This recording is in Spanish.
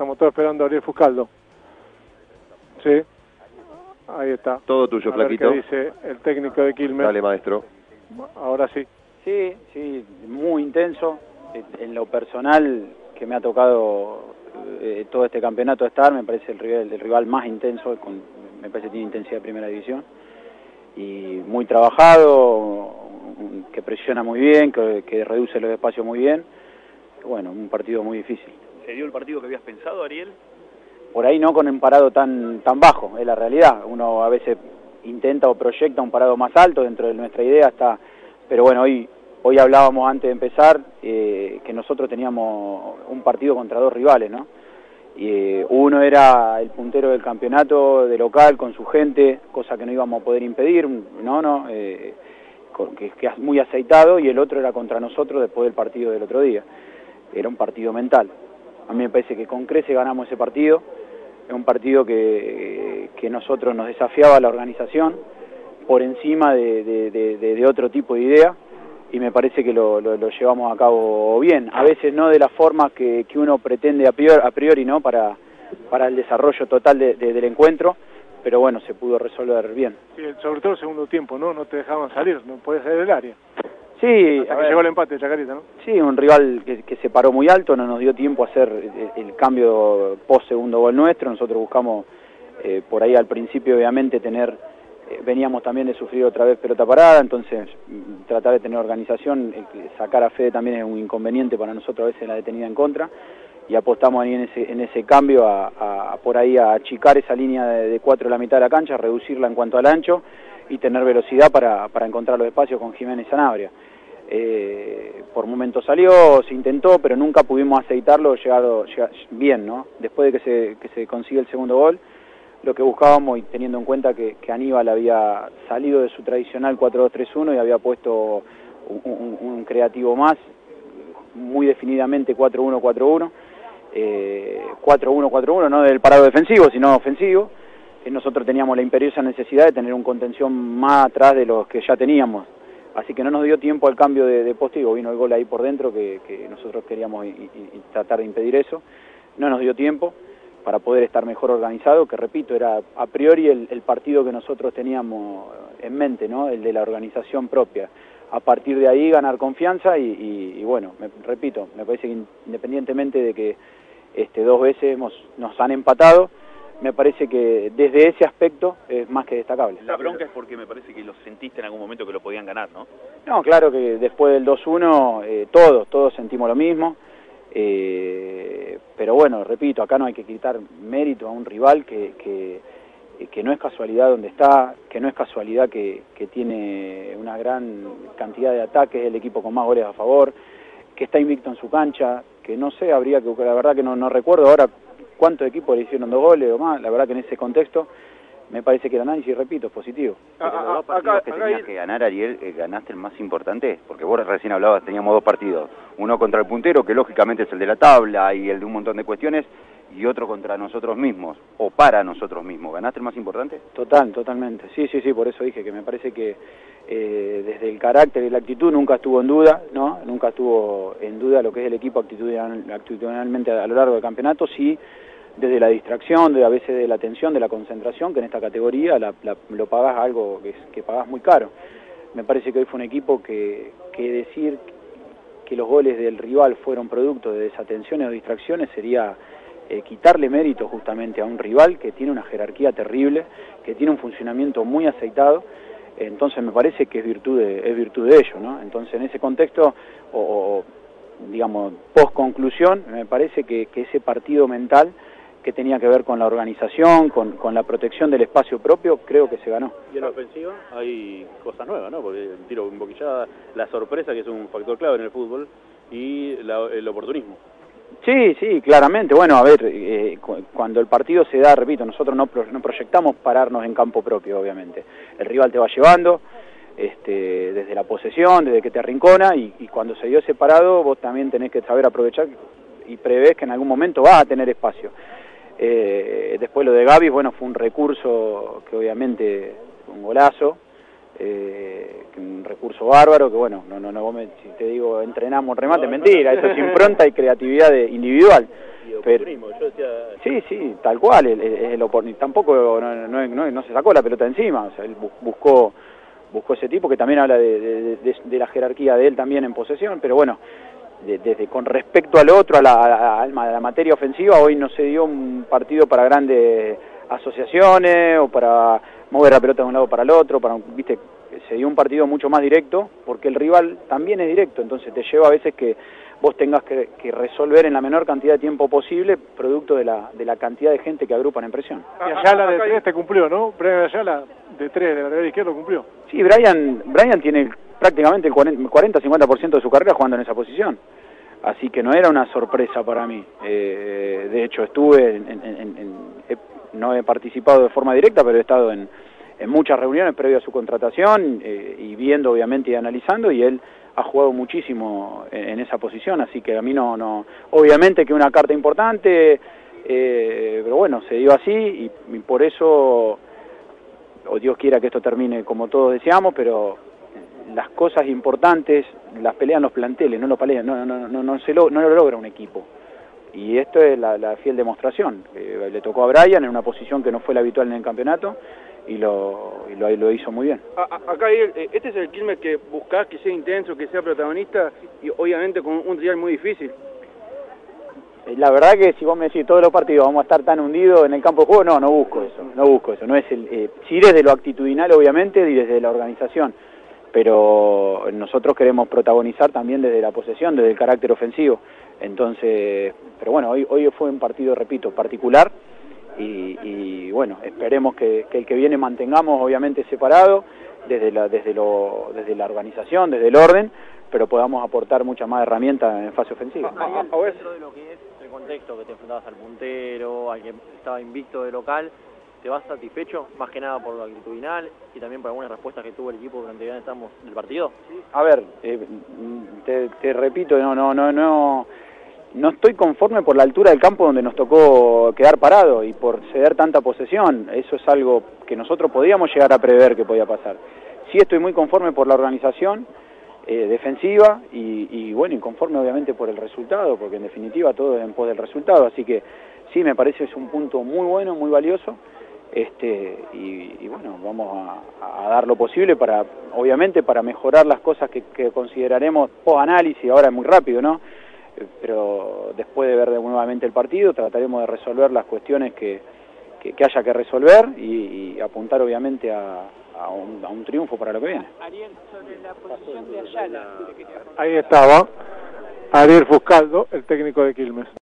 Estamos todos esperando a Ariel Fuscaldo. Sí, ahí está. Todo tuyo, a ver Flaquito. qué dice el técnico de Quilmes. Dale, maestro. Ahora sí. Sí, sí, muy intenso. En lo personal, que me ha tocado todo este campeonato estar, me parece el rival más intenso, me parece que tiene intensidad de primera división. Y muy trabajado, que presiona muy bien, que reduce los espacios muy bien. Bueno, un partido muy difícil. ¿Se dio el partido que habías pensado, Ariel? Por ahí no con un parado tan bajo, es la realidad. Uno a veces intenta o proyecta un parado más alto, dentro de nuestra idea está. Pero bueno, hoy hablábamos antes de empezar que nosotros teníamos un partido contra dos rivales, ¿no? Y uno era el puntero del campeonato de local con su gente, cosa que no íbamos a poder impedir, que es muy aceitado, y el otro era contra nosotros después del partido del otro día. Era un partido mental. A mí me parece que con creces ganamos ese partido. Es un partido que nosotros nos desafiaba la organización por encima de otro tipo de idea, y me parece que lo llevamos a cabo bien. A veces no de la forma que uno pretende a priori, ¿no? Para el desarrollo total del encuentro, pero bueno, se pudo resolver bien. Sí, sobre todo el segundo tiempo, ¿no? No te dejaban salir, no podías salir del área. Sí, hasta que llegó el empate, Chacarita, ¿no? Sí, un rival que se paró muy alto, no nos dio tiempo a hacer el cambio post segundo gol nuestro. Nosotros buscamos por ahí al principio, obviamente, veníamos también de sufrir otra vez pelota parada, entonces tratar de tener organización, sacar a Fede también es un inconveniente para nosotros a veces la detenida en contra, y apostamos ahí en ese cambio por ahí a achicar esa línea de 4 de la mitad de la cancha, reducirla en cuanto al ancho y tener velocidad para encontrar los espacios con Jiménez Sanabria. Por momentos salió, se intentó, pero nunca pudimos aceitarlo, llegar bien, ¿no? Después de que se consigue el segundo gol, lo que buscábamos, y teniendo en cuenta que Aníbal había salido de su tradicional 4-2-3-1 y había puesto un creativo más, muy definidamente 4-1-4-1, 4-1-4-1, no del parado defensivo, sino ofensivo. Nosotros teníamos la imperiosa necesidad de tener un contención más atrás de los que ya teníamos. Así que no nos dio tiempo al cambio de postigo, vino el gol ahí por dentro que nosotros queríamos y tratar de impedir eso. No nos dio tiempo para poder estar mejor organizado, que repito, era a priori el partido que nosotros teníamos en mente, ¿no? El de la organización propia. A partir de ahí ganar confianza y bueno, repito, me parece que independientemente de que dos veces nos han empatado, me parece que desde ese aspecto es más que destacable. La bronca es porque me parece que lo sentiste en algún momento que lo podían ganar, ¿no? No, claro que después del 2-1 todos sentimos lo mismo, pero bueno, repito, acá no hay que quitar mérito a un rival que no es casualidad donde está, que no es casualidad que tiene una gran cantidad de ataques, el equipo con más goles a favor, que está invicto en su cancha, que no sé, habría que, la verdad que no recuerdo ahora cuántos equipos le hicieron 2 goles o más. La verdad que en ese contexto me parece que el análisis, repito, es positivo. Pero los dos partidos que tenías que ganar, Ariel, ganaste el más importante, porque vos recién hablabas, teníamos 2 partidos, uno contra el puntero, que lógicamente es el de la tabla y el de un montón de cuestiones, y otro contra nosotros mismos, o para nosotros mismos. ¿Ganaste el más importante? Totalmente. Sí, por eso dije que me parece que desde el carácter y la actitud nunca estuvo en duda, ¿no? Nunca estuvo en duda lo que es el equipo actitudinalmente a lo largo del campeonato, sí, desde la distracción, a veces de la atención, de la concentración, que en esta categoría lo pagás algo que pagás muy caro. Me parece que hoy fue un equipo que decir que los goles del rival fueron producto de desatenciones o distracciones sería quitarle mérito justamente a un rival que tiene una jerarquía terrible, que tiene un funcionamiento muy aceitado. Entonces me parece que es virtud de ello, ¿no? Entonces en ese contexto, digamos, post conclusión, me parece que ese partido mental que tenía que ver con la organización, con la protección del espacio propio, creo que se ganó. Y en la ofensiva hay cosas nuevas, ¿no? Porque el tiro en boquillada, la sorpresa, que es un factor clave en el fútbol, y el oportunismo. Sí, claramente. Bueno, a ver, cuando el partido se da, repito, nosotros no proyectamos pararnos en campo propio, obviamente. El rival te va llevando desde la posesión, desde que te arrincona, y cuando se dio ese parado, vos también tenés que saber aprovechar y prevés que en algún momento vas a tener espacio. Después lo de Gavis, bueno, fue un recurso que obviamente fue un golazo, un recurso bárbaro, que bueno, si te digo entrenamos remate, mentira, eso es impronta y creatividad individual. Pero, yo decía... sí, tal cual, tampoco no se sacó la pelota encima, o sea, él buscó ese tipo, que también habla de la jerarquía de él también en posesión, pero bueno, con respecto al otro, a la materia ofensiva, hoy no se dio un partido para grandes asociaciones o para mover la pelota de un lado para el otro, viste, se dio un partido mucho más directo, porque el rival también es directo, entonces te lleva a veces que vos tengas que resolver en la menor cantidad de tiempo posible, producto de la cantidad de gente que agrupan en presión. Y Ayala de 3 te cumplió, ¿no? Brian Ayala de 3 de lateral izquierdo cumplió. Sí, Brian tiene prácticamente el 40-50% de su carrera jugando en esa posición, así que no era una sorpresa para mí. De hecho estuve no he participado de forma directa, pero he estado en muchas reuniones previas a su contratación, y viendo obviamente y analizando, y él ha jugado muchísimo en esa posición, así que a mí no obviamente que una carta importante, pero bueno, se dio así, y por eso, o Dios quiera que esto termine como todos deseamos, pero las cosas importantes las pelean los planteles, no lo logra un equipo. Y esto es la fiel demostración. Le tocó a Brian en una posición que no fue la habitual en el campeonato, y lo hizo muy bien. Acá, este es el Quilmes que buscás, que sea intenso, que sea protagonista, y obviamente con un rival muy difícil. La verdad que si vos me decís todos los partidos vamos a estar tan hundidos en el campo de juego, no busco eso. No es sí, desde lo actitudinal obviamente y desde la organización, pero nosotros queremos protagonizar también desde la posesión, desde el carácter ofensivo. Entonces, pero bueno, hoy fue un partido, repito, particular, y bueno, esperemos que el que viene mantengamos obviamente separado desde la organización, desde el orden, pero podamos aportar muchas más herramientas en fase ofensiva. Dentro de lo que es el contexto, que te enfrentabas al puntero, al que estaba invicto de local, ¿te vas satisfecho? Más que nada por lo actitudinal y también por algunas respuestas que tuvo el equipo durante el estamos del partido. A ver, te repito, no estoy conforme por la altura del campo donde nos tocó quedar parado y por ceder tanta posesión. Eso es algo que nosotros podíamos llegar a prever que podía pasar. Sí estoy muy conforme por la organización defensiva y bueno, inconforme obviamente por el resultado, porque en definitiva todo es en pos del resultado. Así que sí, me parece es un punto muy bueno, muy valioso. Y bueno, vamos a dar lo posible obviamente para mejorar las cosas que consideraremos post-análisis. Ahora es muy rápido, ¿no? Pero después de ver nuevamente el partido trataremos de resolver las cuestiones que haya que resolver y apuntar obviamente a un triunfo para lo que viene. Ariel, sobre la posición de Ayala. Ahí estaba Ariel Fuscaldo, el técnico de Quilmes.